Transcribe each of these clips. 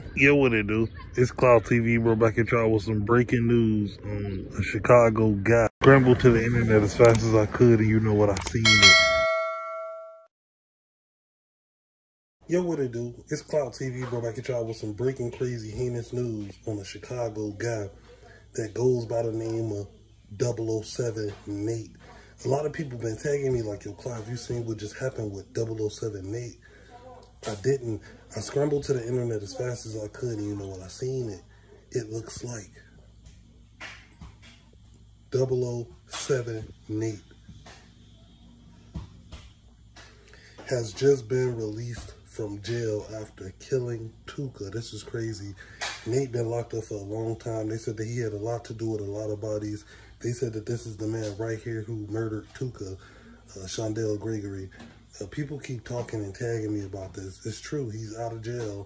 Yo, what it do? It's Cloud TV, bro. Back at y'all with some breaking news on a Chicago guy. Scrambled to the internet as fast as I could, and you know what I seen it. Yo, what it do? It's Cloud TV, bro. Back at y'all with some breaking, crazy, heinous news on a Chicago guy that goes by the name of 007 Nate. A lot of people been tagging me like, yo, Cloud, you seen what just happened with 007 Nate? I didn't. I scrambled to the internet as fast as I could, and you know what I seen it. It looks like 007 Nate has just been released from jail after killing Tuka. This is crazy. Nate been locked up for a long time. They said that he had a lot to do with a lot of bodies. They said that this is the man right here who murdered Tuka, Shondell Gregory. People keep talking and tagging me about this. It's true. He's out of jail.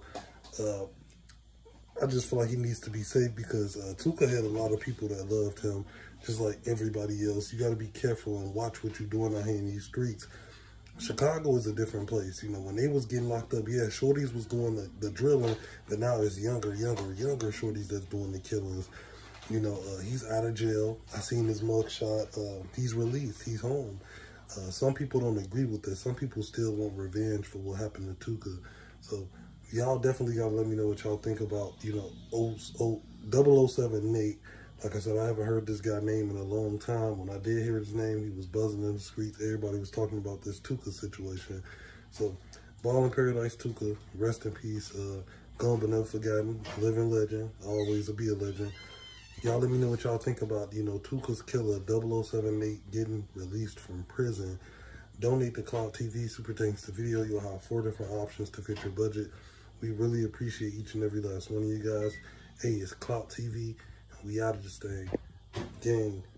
I just feel like he needs to be safe because Tuka had a lot of people that loved him, just like everybody else. You got to be careful and watch what you're doing out here in these streets. Chicago is a different place. You know, when they was getting locked up, yeah, shorties was doing the drilling, but now it's younger shorties that's doing the killings. You know, he's out of jail. I seen his mugshot. He's released. He's home. Some people don't agree with this. Some people still want revenge for what happened to Tuka. So y'all definitely gotta let me know what y'all think about, you know, 007 Nate. Like I said, I haven't heard this guy's name in a long time. When I did hear his name, he was buzzing in the streets. Everybody was talking about this Tuka situation. So, Ball in Paradise Tuka, rest in peace. Gone but never forgotten. Living legend. Always will be a legend. Y'all let me know what y'all think about, you know, Tuka's killer, 007 Nate, getting released from prison. Donate to Cloud TV. Super thanks to video. You'll have 4 different options to fit your budget. We really appreciate each and every last one of you guys. Hey, it's Cloud TV. We out of this thing. Gang.